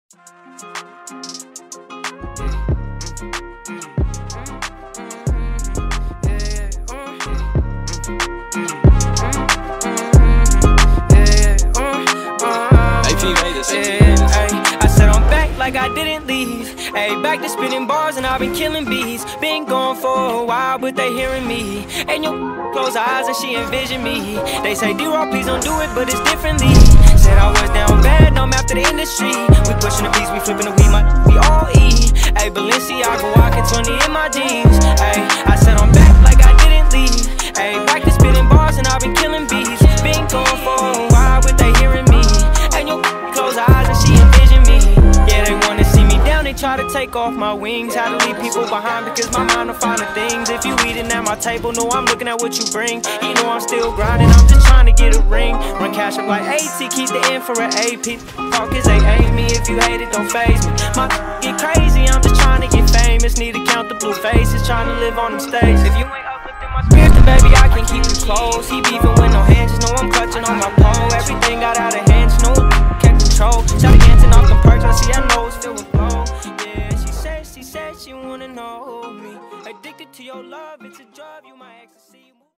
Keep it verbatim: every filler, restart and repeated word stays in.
I said I'm back like I didn't leave. Ayy, back to spinning bars and I've been killing beats. Been gone for a while, but they hearing me. And your close her eyes and she envision me. They say D-Raw, please don't do it, but it's differently. Said I was down bad, now I'm after the industry. We pushing the beats, we flipping the weed, my we all eat. Ayy, Balenciaga walking twenty in my jeans. Ayy, I said I'm back like I didn't leave. Ayy, back to spinning bars and I've been killing beats. Been gone for a while, but they hearing me. And your close her eyes and she envision me. Yeah, they wanna see me down, they try to take off my wings. How to leave people behind because my mind on finding things. If you eating at my table, know I'm looking at what you bring. You know I'm still grinding, I'm just trying to get a ring. Run cash up like AT, keep the N for an A P. Talk is they ain't me, if you hate it, don't faze me. My get crazy, I'm just trying to get famous. Need to count the blue faces, trying to live on them stages. If you ain't uplifting my spirit, then baby, I can keep you close. He beefing with no hands, just know I'm clutching on my pole. Everything got out of hand, just know can't control. Shot dancing off them perks, I see her nose filled with blow. Yeah, she said, she said she wanna know me. Addicted to your love, it's a drug, you my ecstasy.